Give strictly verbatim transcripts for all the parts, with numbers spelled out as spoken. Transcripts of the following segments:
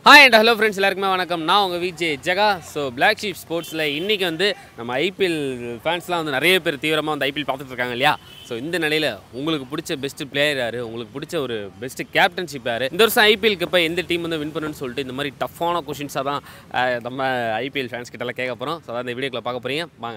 Hi and hello friends, எல்லாருக்குமே வணக்கம். நான் உங்க விஜய் ஜெகா. ஸோ Blacksheepsportsல இன்னைக்கு வந்து நம்ம ஐபிஎல் ஃபேன்ஸ்லாம் வந்து நிறைய பேர் தீவிரமாக வந்து ஐபிஎல் பார்த்துட்டு இருக்காங்க இல்லையா? ஸோ இந்த நிலையில் உங்களுக்கு பிடிச்ச பெஸ்ட் பிளேயர் யார், உங்களுக்கு பிடிச்ச ஒரு பெஸ்ட் கேப்டன்ஷிப் யார், இந்த வருஷம் ஐபிஎல்க்கு இப்போ எந்த டீம் வந்து வின் பண்ணுன்னு சொல்லிட்டு இந்த மாதிரி டஃப்பான கொஷின்ஸாக தான் நம்ம ஐபிஎல் ஃபேன்ஸ் கிட்டலாம் கேட்க போகிறோம். ஸோ அதான் இந்த வீடியோக்குள்ள பார்க்க போகிறீங்க வாங்க.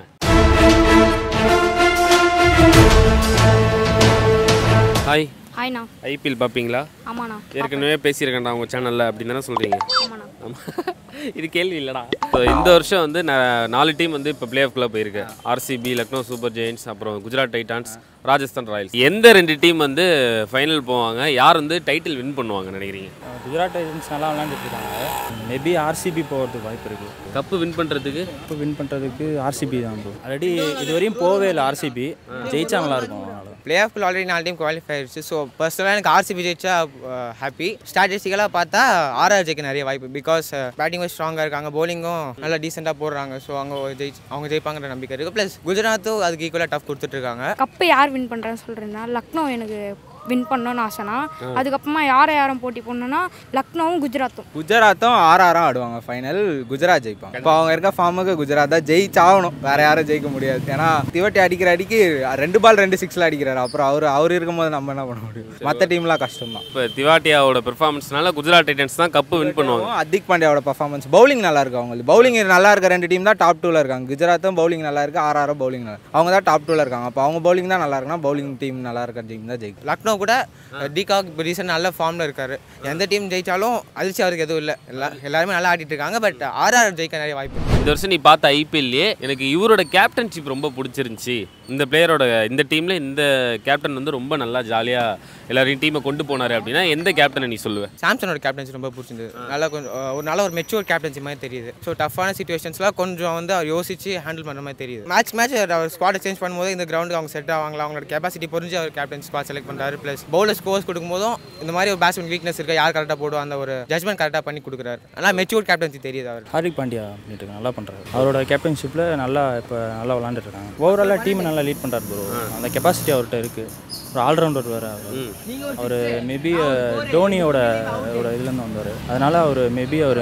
ஹாய் ஹாய்ண்ணா. ஐபிஎல் பார்ப்பீங்களா? ஆமாண்ணா. ஏற்கனவே பேசியிருக்கேன்டா உங்கள் சேனலில் அப்படின்னு தானே சொல்கிறீங்க? ஆமாண்ணா. ஆமாம், இது கேள்வி இல்லைடா. ஸோ இந்த வருஷம் வந்து நாலு டீம் வந்து இப்போ பிளே ஆஃப்குள்ளே போயிருக்கு. ஆர்சிபி, லக்னோ சூப்பர் ஜெயின்ட்ஸ், அப்புறம் குஜராத் டைட்டான்ஸ், ராஜஸ்தான் ராயல்ஸ். எந்த ரெண்டு டீம் வந்து ஃபைனல் போவாங்க, யார் வந்து டைட்டில் வின் பண்ணுவாங்க நினைக்கிறீங்க? குஜராத் டைட்டன்ஸ் நல்லா விளையாண்டுட்டு இருக்காங்க. மேபி ஆர்சிபி போகிறதுக்கு வாய்ப்பு இருக்குது. கப்பு வின் பண்ணுறதுக்கு கப்பு வின் பண்ணுறதுக்கு ஆர்சிபி தான் ப்ரோ. ஆல்ரெடி இது வரையும் போகவே இல்லை. ஆர்சிபி ஜெயிச்சா நல்லாயிருக்கும். பிளே ஆஃப்ல ஆல்ரெடி நாலு டீம் குவாலிஃபை ஆயிடுச்சு. ஸோ பர்சனலாக எனக்கு ஆர்சிபி ஜெயிச்சா ஹாப்பி. ஸ்ட்ராட்டஜிக்கலாக பார்த்தா ஆர்ஆர் ஜெயிக்க நிறைய வாய்ப்பு. பிகாஸ் பேட்டிங் வைஸ் ஸ்ட்ராங்காக இருக்காங்க, பவுலிங்கும் நல்லா டீசெண்டாக போடுறாங்க. ஸோ அவங்க ஜெயிச்சு அவங்க ஜெயிப்பாங்கிற நம்பிக்கை இருக்குது. ப்ளஸ் குஜராத்தும் அதுக்கு ஈக்குவலாக டஃப் கொடுத்துட்ருக்காங்க. கப்பு யார் வின் பண்ணுறேன்னு சொல்கிறேன்னா லக்னோ எனக்கு வின் பண்ணணும்னு ஆசைனா. அதுக்கப்புறமா யாரை யாரும் போட்டி போடணுன்னா லக்னோவும் குஜராத்தும். குஜராத்தும் ஆறாரம் ஆடுவாங்க ஃபைனல். குஜராத் ஜெயிப்பாங்க. இப்போ அவங்க இருக்க ஃபார்முக்கு குஜராத் தான் ஜெயிச்சாகணும், வேற யாரும் ஜெயிக்க முடியாது. ஏன்னா திவட்டி அடிக்கிற அடிக்கு ரெண்டு பால் ரெண்டு சிக்ஸில் அடிக்கிறாரு. அப்புறம் அவர் அவர் இருக்கும்போது நம்ம என்ன பண்ண முடியும்? மற்ற டீம்லாம் கஷ்டம் தான். இப்போ திவாட்டியாவோட பெர்ஃபார்மன்ஸ்னால குஜராத் டைட்டன்ஸ் தான் கப்பு வின் பண்ணுவாங்க. ஹர்திக் பாண்டியாவோட பர்ஃபார்மன்ஸ், பவுலிங் நல்லா இருக்கு. அவங்களுக்கு பவுலிங் நல்லா இருக்க ரெண்டு டீம் தான் டாப் டூவில் இருக்காங்க. குஜராத்தும் பவுலிங் நல்லா இருக்கு, ஆறாரம் பவுலிங் நல்லா, அவங்க தான் டாப் டூவில் இருக்காங்க. அப்போ அவங்க பவுலிங் தான் நல்லா இருக்குன்னா பவுலிங் டீம் நல்லா இருக்க டீம் தான் ஜெயிக்கும். லக்னோ கூட டிகாக் இப்போ ரீசன் நல்ல ஃபார்மில் இருக்காரு. எந்த டீம் ஜெயிச்சாலும் அதிர்ச்சி அவருக்கு எதுவும் இல்லை. எல்லா எல்லாருமே நல்லா ஆடிட்டு இருக்காங்க. பட் ஆர்ஆர் ஜெயிக்க நிறைய வாய்ப்பு. இந்த வருஷம் நீ பார்த்த ஐபிஎல்லே எனக்கு இவரோட கேப்டன்ஷிப் ரொம்ப பிடிச்சிருந்துச்சி. இந்த பிளேயரோட இந்த டீமில் இந்த கேப்டன் வந்து ரொம்ப நல்லா ஜாலியாக எல்லாரையும் டீமை கொண்டு போனார் அப்படின்னா எந்த கேப்டனை நீ சொல்லுவேன்? சாம்சனோட கேப்டன்சி ரொம்ப பிடிச்சிருந்தது. நல்லா கொஞ்சம் ஒரு நல்ல ஒரு மெச்சூர் கேப்டன்சி மாதிரி தெரியுது. ஸோ டஃப்பான சிச்சுவேஷன்ஸ்லாம் கொஞ்சம் வந்து அவர் யோசிச்சு ஹேண்டில் பண்ணுற மாதிரி தெரியுது. மேட்ச் மேட்ச் அவர் ஸ்குவாட் சேஞ்ச் பண்ணும்போது இந்த கிரவுண்டுக்கு அவங்க செட் ஆவாங்களா, அவங்களோட கெப்பாசிட்டி புரிஞ்சு அவர் கேப்டன் ஸ்குவாட் செலக்ட் பண்ணுறாரு. ப்ளஸ் பவுலர் ஸ்கோர்ஸ் கொடுக்கும்போதும் இந்த மாதிரி ஒரு பேட்ஸ்மேன் வீக்னஸ் இருக்கா, யார் கரெக்டாக போடுவோம் அந்த ஒரு ஜட்மெண்ட் கரெக்டாக பண்ணி கொடுக்குறாரு. நல்லா மெச்சூர் கேப்டன்சி தெரியுது அவர். ஹார்திக் பாண்டியா பண்ணிட்டு நல்லா பண்ணுறாரு. அவரோட கேப்டன்ஷிப்பில் நல்லா இப்போ நல்லா விளாண்டுட்டு இருக்காங்க. ஓவராலாக டீம் நல்லா லீட் பண்ணுறாரு ப்ரோ. அந்த கெப்பாசிட்டி அவர்கிட்ட இருக்குது. ஒரு ஆல்ரவுண்டர் வேறு அவர். அவர் மேபி டோனியோட ஒரு இதுலேருந்து வந்தார். அதனால் அவர் மேபி அவர்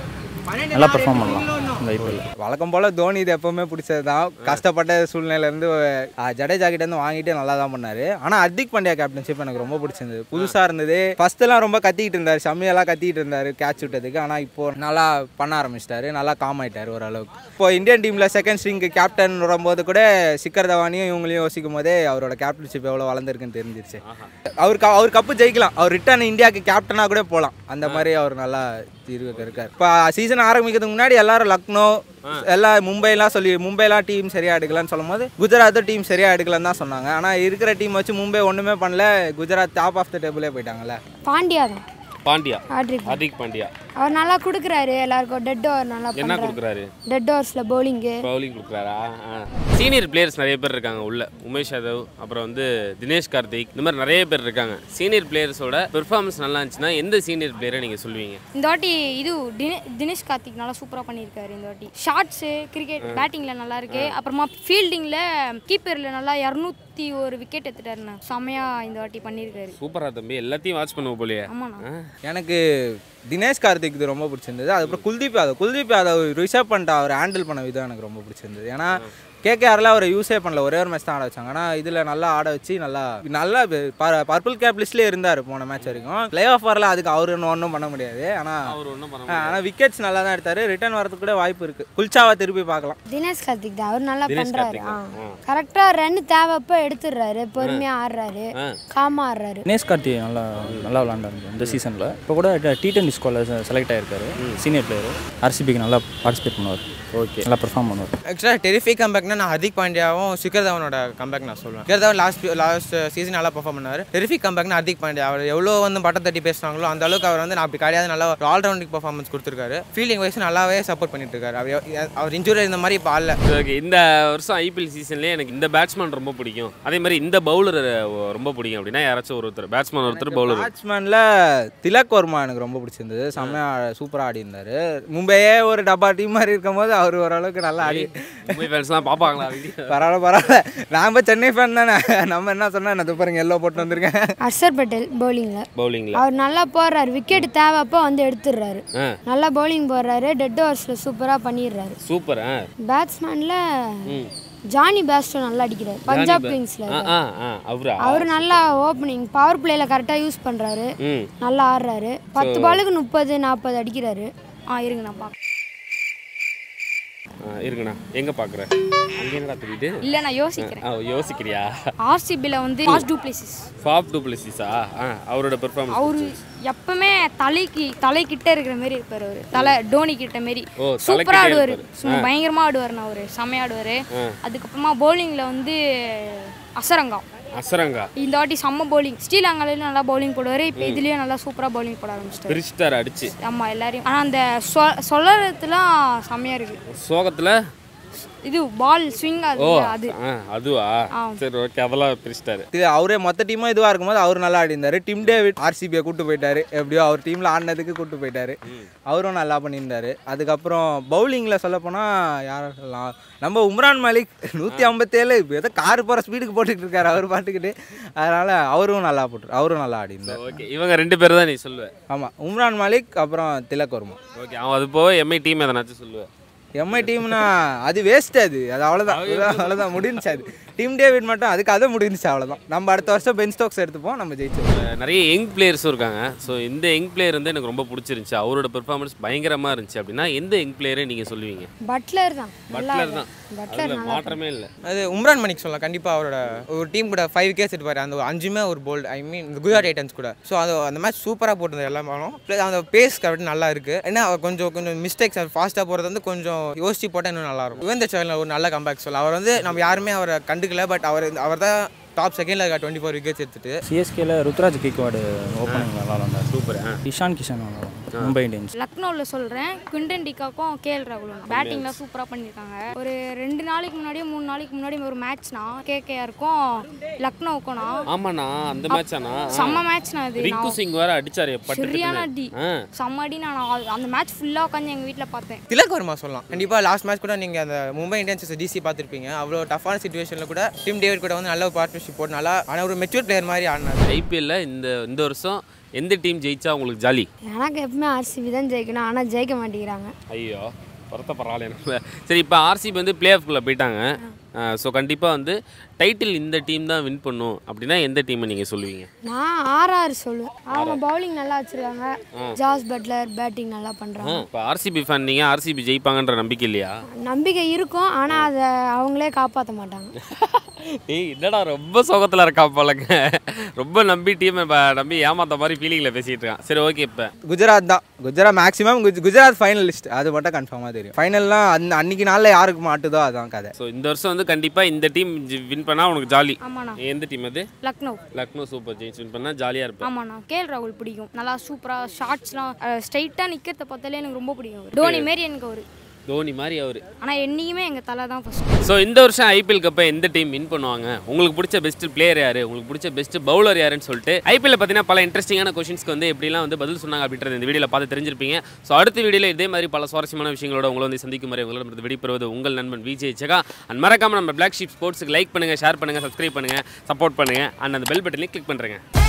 நல்லா பெர்ஃபார்ம் பண்ணலாம் இந்த ஐபிஎல். வழக்கம் போல் தோனி இது எப்போவுமே பிடிச்சது தான். கஷ்டப்பட்ட சூழ்நிலையிலேருந்து ஜடேஜா கிட்டேருந்து வாங்கிட்டு நல்லா தான் பண்ணார். ஆனால் ஹர்திக் பாண்டியா கேப்டன்ஷிப் எனக்கு ரொம்ப பிடிச்சிருந்தது. புதுசாக இருந்தது. ஃபஸ்ட்டெல்லாம் ரொம்ப கத்திக்கிட்டு இருந்தார், செம்மையெல்லாம் கத்திக்கிட்டு இருந்தார் கேட்ச் விட்டதுக்கு. ஆனால் இப்போது நல்லா பண்ண ஆரம்பிச்சிட்டாரு, நல்லா காம் ஆகிட்டார் ஓரளவுக்கு. இப்போ இந்தியன் டீமில் செகண்ட் ஸ்ட்ரிங்கு கேப்டன் வரும்போது கூட சிக்கர் தவானியும் இவங்களையும் யோசிக்கும் போதே அவரோட கேப்டன்ஷிப் எவ்வளோ வளர்ந்துருக்குன்னு தெரிஞ்சிருச்சு. அவருக்கு அவர் கப்பு ஜெயிக்கலாம், அவர் ரிட்டர்ன் இந்தியாவுக்கு கேப்டனாக கூட போகலாம். அந்த மாதிரி அவர் நல்லா தீர்வு இருக்கார். இப்போ சீசன் ஆரம்பிக்கிறதுக்கு முன்னாடி எல்லாரும் லக்னோ எல்லாம் மும்பைலாம் சொல்லி மும்பைலாம் டீம் சரியாக எடுக்கலான்னு சொல்லும் போது குஜராத்தும் டீம் சரியாக எடுக்கலன்னு தான் சொன்னாங்க. ஆனால் இருக்கிற டீம் வச்சு மும்பை ஒன்றுமே பண்ணல. குஜராத் டாப் ஆஃப் த டேபிளே போயிட்டாங்கல்ல. பாண்டியா தான். பாண்டியா, ஹார்திக் ஹார்திக் பாண்டியா அவர் நல்லா கொடுக்குறாரு எல்லாருக்கும். டெட் ஓவர் நல்லா என்ன கொடுக்குறாரு? Dead ஓவர்ஸில் bowling bowling கொடுக்குறாரா? Senior players நிறைய பேர் இருக்காங்க உள்ள. உமேஷ் யாதவ், அப்புறம் வந்து தினேஷ் கார்த்திக், இந்த மாதிரி நிறைய பேர் இருக்காங்க. சீனியர் பிளேயர்ஸோட பெர்ஃபார்மன்ஸ் நல்லா இருந்துச்சுன்னா எந்த சீனியர் பிளேயரை நீங்கள் சொல்லுவீங்க? இந்த வாட்டி இது தினேஷ் கார்த்திக் நல்லா சூப்பராக பண்ணியிருக்காரு. இந்த வாட்டி ஷார்ட்ஸு கிரிக்கெட் பேட்டிங்கில் நல்லா இருக்கு. அப்புறமா ஃபீல்டிங்கில் கீப்பரில் நல்லா இரநூத்தி ஒரு விக்கெட் எடுத்துட்டாருண்ணா. செம்மையாக இந்த வாட்டி பண்ணியிருக்காரு. சூப்பரா தம்பி, எல்லாத்தையும் வாட்ச் பண்ணுவோம் போலியே. ஆமாண்ணா. எனக்கு தினேஷ் கார்த்திக் இது ரொம்ப பிடிச்சிருந்தது. அதுக்கப்புறம் குல்தீப் யாதவ் குல்தீப் யாதவ் ரிஷப் பண்ணிட்டு அவர் ஹேண்டில் பண்ண விதம் எனக்கு ரொம்ப பிடிச்சிருந்தது. ஏன்னா கேகேஆரில் அவர் யூஸே பண்ணல, ஒரே ஒரு மேட்ச் தான் ஆட வச்சாங்க. ஆனால் இதில் நல்லா ஆட வச்சு நல்லா நல்லா பர்பிள் கேப் லிஸ்ட்லேயே இருந்தார் போன மேட்ச் வரைக்கும். பிளே ஆஃப் வரல, அதுக்கு அவர் ஒன்றும் ஒன்றும் பண்ண முடியாது. ஆனால் அவர் ஒன்றும் பண்ண ஆனால் விக்கெட்ஸ் நல்லா தான் எடுத்தார். ரிட்டர்ன் வரதுக்கு கூட வாய்ப்பு இருக்குது. குல்ச்சாவை திருப்பி பார்க்கலாம். தினேஷ் கார்த்திக் தான். அவர் நல்லா தினேஷ் பண்றாரு. கார்த்திக் கரெக்டாக ரன் தேவைப்போ எடுத்துடுறாரு, பொறுமையாக ஆடுறாரு, காமா ஆடுறாரு. தினேஷ் கார்த்திக் நல்லா நல்லா விளாண்டாரு இந்த சீசனில். இப்போ கூட டி டுவெண்ட்டி ஸ்குவாடில் செலக்ட் ஆகிருக்காரு. Senior player. ஆர்சிபிக்கு நல்லா பார்ட்டிசிபேட் பண்ணுவார். ஓகே, நல்லா பெர்ஃபார்ம் பண்ணுவார். ஆக்சுவலாக டெரிஃபிக் கம்பேக்னா நான் ஹர்திக் பாண்டியாவும் சிக்கர் தவனோட கம்பேக் நான் சொல்லுவேன். Shikhar Dhawan last last season நல்லா பெர்ஃபார்ம் பண்ணார். டெரிஃபிக் கம்பேக்னா ஹர்திக் பாண்டியா. அவர் எவ்வளோ வந்து பட்டம் தட்டி பேசுனாங்களோ அந்த அளவுக்கு அவர் வந்து நான் அப்படி கிடையாது, நல்லா ஆல்ரவுண்டிங் பெர்ஃபார்மன்ஸ் கொடுத்துருக்காரு. ஃபீல்டிங் வைஸ் நல்லாவே சப்போர்ட் பண்ணிட்டு இருக்காரு. அவர் அவர் இன்ஜூரி இந்த மாதிரி இப்போ ஆடல. ஓகே, இந்த வருஷம் ஐபிஎல் சீசன்லேயே எனக்கு இந்த பேட்ஸ்மேன் ரொம்ப பிடிக்கும், அதே மாதிரி இந்த பவுலர் ரொம்ப பிடிக்கும் அப்படின்னா யாராச்சும் ஒருத்தர் பேட்ஸ்மேன் ஒருத்தர் பவுலர்? பேட்ஸ்மேனில் திலக் வர்மா எனக்கு ரொம்ப பிடிச்சிருந்தது. செம்மையாக சூப்பராக ஆடி இருந்தார். மும்பையே ஒரு டப்பா டீம் மாதிரி இருக்கும் போது அவர் ஓரளவுக்கு நல்லா ஆடி மும்பை ஃபேன்ஸ்லாம் பார்ப்பாங்களா வீடியோ? பரவாயில்ல பரவாயில்ல நாம சென்னை ஃபேன் தானே, நம்ம என்ன சொன்னா என்ன பாருங்க எல்லோ போட்டு வந்திருக்கேன். ஹர்ஷர் பட்டேல் பவுலிங்கில் பவுலிங்கில் அவர் நல்லா போடுறாரு, விக்கெட் தேவைப்போ வந்து எடுத்துடுறாரு. நல்லா பவுலிங் போடுறாரு, டெட் ஓவர்ஸில் சூப்பராக பண்ணிடுறாரு. சூப்பர். பேட்ஸ்மேனில் ஜானி பேஸ்டோ நல்லா அடிக்கிறார் பஞ்சாப் கிங்ஸில். அவர் நல்லா ஓப்பனிங் பவர் பிளேல கரெக்டாக யூஸ் பண்ணுறாரு, நல்லா ஆடுறாரு. பத்து பாலுக்கு முப்பது நாற்பது அடிக்கிறாரு. ஆ இருங்க நான் பார்க்க இருக்குண்ணா. எங்கே பார்க்குறேன்? அங்கே என்னடா தெரியுது? இல்லை நான் யோசிக்கிறேன். யோசிக்கிறியா? ஆர்சிபியில் வந்து ஃபாஸ்ட் டூப்ளேசிஸ். ஃபாப் டூப்ளேசிஸா? அவரோட பெர்ஃபார்மன்ஸ் அவரு எப்பவுமே தலைக்கு தலைக்கிட்ட இருக்கிற மாதிரி இருப்பார். அவரு தலை டோனி கிட்ட மாரி சூப்பராக ஆடுவார், சும்மா பயங்கரமாக ஆடுவார்ண்ணா. அவரு செம்மையாக ஆடுவார். அதுக்கப்புறமா பவுலிங்கில் வந்து அசரங்கா அசரங்கா இந்த வாட்டி செம்ம பவுலிங். ஸ்ரீலங்காலையும் நல்லா பவுலிங் போடுவார். இப்போ இதுலேயும் நல்லா சூப்பராக பவுலிங் போட ஆரம்பிச்சிட்டாரு. பிரிச்சிட்டார் அடிச்சு. ஆமாம் எல்லாரையும். ஆனால் அந்த சொ சொல்லறதுலாம் செம்மையாக இருக்குது. சோகத்தில் இது பால் ஸ்விங் ஆகுது அது. அதுவா? சரி ஓகே, அதெல்லாம் பிரிச்சிட்டாரு. இது அவரே மொத்த டீமாக இதுவாக இருக்கும்போது அவர் நல்லா ஆடிந்தார். டிம் டேவிட் ஆர்சிபியை கூப்பிட்டு போயிட்டாரு, எப்படியோ அவர் டீமில் ஆடினதுக்கு கூப்பிட்டு போயிட்டாரு. அவரும் நல்லா பண்ணியிருந்தார். அதுக்கப்புறம் பவுலிங்கில் சொல்லப்போனால் யாரை சொல்லலாம், நம்ம உம்ரான் மாலிக் நூற்றி ஐம்பத்தேழு ஏதோ கார் போகிற ஸ்பீடுக்கு போட்டுக்கிட்டு இருக்காரு அவர் பாட்டுக்கிட்டு. அதனால் அவரும் நல்லா போட்டு அவரும் நல்லா ஆடிந்தார். ஓகே, இவங்க ரெண்டு பேர் தான் நீ சொல்லுவேன்? ஆமாம், உம்ரான் மாலிக் அப்புறம் திலக் வர்மா. ஓகே, அவன் அது போக எம்ஐ டீம் எதனாச்சும் சொல்லுவேன்? எம்ஐ டீம்னா அது வேஸ்ட், அது அது அவ்வளோதான் அவ்வளோதான் முடிஞ்சிச்சு. அது டீம் டேவிட் மட்டும் அதுக்கு அதை முடிஞ்சிச்சு, அவ்வளோதான். நம்ம அடுத்த வருஷம் பென் ஸ்டோக்ஸ் எடுத்துப்போம், நம்ம ஜெயிச்சிருவோம். நிறைய யங் பிளேயர்ஸும் இருக்காங்க. ஸோ இந்த யங் பிளேயர் வந்து எனக்கு ரொம்ப பிடிச்சிருந்துச்சு, அவரோட பெர்ஃபார்மன்ஸ் பயங்கரமாக இருந்துச்சு அப்படின்னா எந்த யங் பிளேயரை நீங்கள் சொல்லுவீங்க? பட்லர் தான். பட்லர் தான், மாற்றமே இல்லை. அது உம்ரான் மணிக் சொல்லலாம். கண்டிப்பாக அவரோட ஒரு டீம் கூட ஃபைவ் விக்கெட்ஸ் எடுப்பார். அந்த அஞ்சுமே ஒரு போல்டு, ஐ மீன் இந்த குஜராத் டைட்டன்ஸ் கூட. ஸோ அது அந்த மேட்ச் சூப்பராக போட்டிருந்தார் எல்லா மேலும். ப்ளஸ் அந்த பேஸ் கரெக்ட் நல்லா இருக்குது. ஏன்னா கொஞ்சம் கொஞ்சம் மிஸ்டேக்ஸ் ஃபாஸ்ட்டாக போகிறது வந்து கொஞ்சம் யோசிச்சு போட்டால் இன்னும் நல்லாயிருக்கும். யுவந்தர் சஹல் ஒரு நல்ல கம்பேக் சொல்லலாம். அவர் வந்து நம்ம யாருமே அவரை கண்டுக்கல, பட் அவர் அவர் தான் டாப் செகண்டில் இருக்கா டுவெண்ட்டி ஃபோர் விக்கெட்ஸ் எடுத்துட்டு. சிஎஸ்கேல ருத்ராஜ் கேக்வாடு ஓப்பனிங் நல்லா இருந்தார். சூப்பர். இஷான் கிஷன் மும்பை இந்தியன்ஸ். லக்னோவில் சொல்கிறேன், குவிண்டன் டிகாக்கும் கேஎல் ராகுலும் பேட்டிங்லாம் சூப்பராக பண்ணியிருக்காங்க. ஒரு ரெண்டு நாளைக்கு முன்னாடியே மூணு நாளைக்கு முன்னாடி ஒரு மேட்ச்னா கேகேஆருக்கும் லக்னோவுக்கும். ஆமாண்ணா, அந்த மேட்ச்னா செம்ம மேட்ச்னா அது. ரிங்கு சிங் வேற அடிச்சாரு, சரியான அடி, செம்ம அடி. நான் அந்த மேட்ச் ஃபுல்லாக உட்காந்து எங்கள் வீட்டில் பார்த்தேன். திலக் வர்மா சொல்லலாம். கண்டிப்பாக லாஸ்ட் மேட்ச் கூட நீங்கள் அந்த மும்பை இந்தியன்ஸ் டிசி பார்த்துருப்பீங்க. அவ்வளோ டஃப்பான சிச்சுவேஷனில் கூட டிம் டேவிட் கூட வந்து நல்ல பார்ட்னர்ஷிப் போட்டு நல்லா ஆனால் ஒரு மெச்சூர் பிளேயர் மாதிரி ஆடினார். ஐபிஎல்ல இந்த இந்த வருஷம் எந்த டீம் ஜெயிச்சா உங்களுக்கு ஜாலி? எனக்கு எப்பவுமே ஆர்சிபி தான் ஜெயிக்கணும், ஆனால் ஜெயிக்க மாட்டேங்கிறாங்க. ஐயோ, வருத்தப்படுறாள் எனக்கு. சரி, இப்போ ஆர்சிபி வந்து பிளே ஆஃப்குள்ளே போயிட்டாங்க. ஸோ கண்டிப்பாக வந்து டைட்டில் இந்த டீம் தான் வின் பண்ணும் அப்படின்னா எந்த டீமை நீங்கள் சொல்லுவீங்க? நான் ஆர்ஆர் சொல்லுவேன். அவங்க பவுலிங் நல்லா வச்சுருக்காங்க, ஜாஸ் பட்லர் பேட்டிங் நல்லா பண்ணுறாங்க. இப்போ ஆர்சிபி ஃபேன் நீங்கள், ஆர்சிபி ஜெயிப்பாங்கன்ற நம்பிக்கை இல்லையா? நம்பிக்கை இருக்கும், ஆனால் அதை அவங்களே காப்பாற்ற மாட்டாங்க. ஏய் என்னடா ரொம்ப சோகத்தில் இருக்கா போலங்க, ரொம்ப நம்பி டீமை நம்பி ஏமாத்த மாதிரி ஃபீலிங்கில் பேசிகிட்டு இருக்கான். சரி ஓகே, இப்போ குஜராத் தான். குஜராத் மேக்ஸிமம் குஜராத் ஃபைனலிஸ்ட், அது மட்டும் கன்ஃபார்மாக தெரியும். ஃபைனல்லாம் அந்த அன்னைக்கு நாளில் யாருக்கு மாட்டுதோ அதான் கதை. ஸோ இந்த வருஷம் வந்து கண்டிப்பாக இந்த டீம் வின் பண்ணால் உனக்கு ஜாலி. ஆமாண்ணா. எந்த டீம் அது? Lucknow. Lucknow super giants win பண்ணால் ஜாலியாக இருப்பேன். ஆமாண்ணா, கேஎல் ராகுல் பிடிக்கும். நல்லா சூப்பராக ஷார்ட்ஸ்லாம் ஸ்ட்ரைட்டாக நிற்கிறத பார்த்தாலே எனக்கு ரொம்ப பிடிக்கும். டோனி மாரி எனக்கு அவர். தோனி மாதிரி அவர். ஆனால் என்னைக்குமே எங்கள் தலை தான் ஃபர்ஸ்ட். ஸோ இந்த வருஷம் ஐபிஎல் கப்பை எந்த டீம் வின் பண்ணுவாங்க? உங்களுக்கு பிடிச்ச பெஸ்ட் பிளேயர் யார்? உங்களுக்கு பிடிச்ச பெஸ்ட் பவுலர் யாருன்னு சொல்லிட்டு ஐபிஎல் பார்த்தீங்கன்னா பல இன்ட்ரெஸ்டிங்கான கொஸ்டின்ஸ்க்கு வந்து எப்படிலாம் வந்து பதில் சொன்னாங்க அப்படின்றது இந்த வீடியோவில் பார்த்து தெரிஞ்சிருப்பீங்க. ஸோ அடுத்த வீடியோவில் இதே மாதிரி பல சுவாரஸ்யமான விஷயங்களோட உங்களை வந்து சந்திக்கும் வரை உங்களிடம் விடைபெறுவது உங்கள் நண்பன் விஜய் ஜெகா. அண்ட் மறக்காமல் நம்ம பிளாக் ஷீப் ஸ்போர்ட்ஸுக்கு லைக் பண்ணுங்கள், ஷேர் பண்ணுங்கள், சப்ஸ்கிரைப் பண்ணுங்கள், சப்போர்ட் பண்ணுங்கள். அண்ட் அந்த பெல் பட்டனையும் கிளிக் பண்ணுறேங்க.